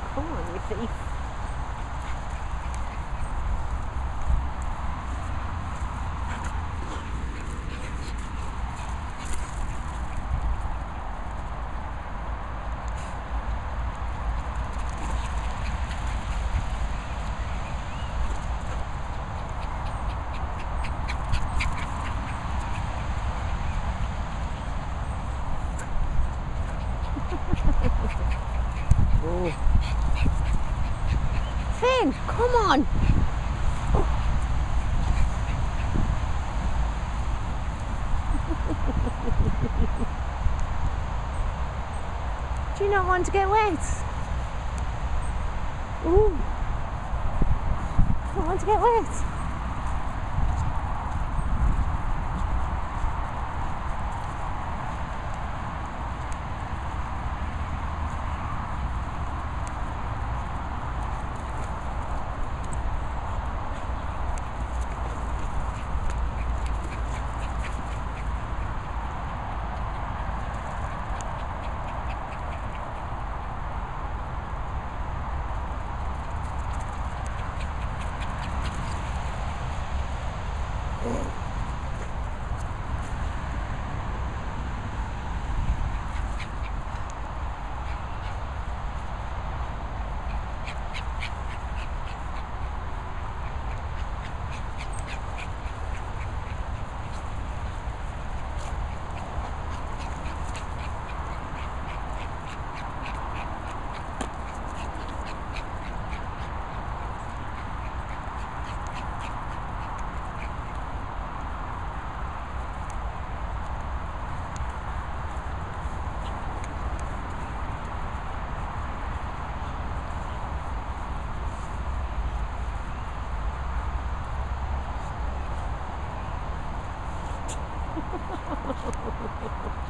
Come on, you thief. Oh. Finn, come on! Do you not want to get wet? Ooh. Don't want to get wet. Ha ha ha ha ha ha.